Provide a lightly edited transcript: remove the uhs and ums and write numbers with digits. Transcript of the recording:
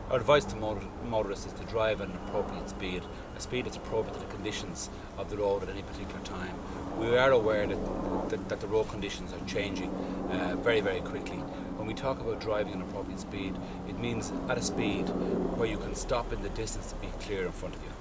Our advice to motorists is to drive at an appropriate speed, a speed that's appropriate to the conditions of the road at any particular time. We are aware that the road conditions are changing very, very quickly. When we talk about driving at an appropriate speed, it means at a speed where you can stop in the distance to be clear in front of you.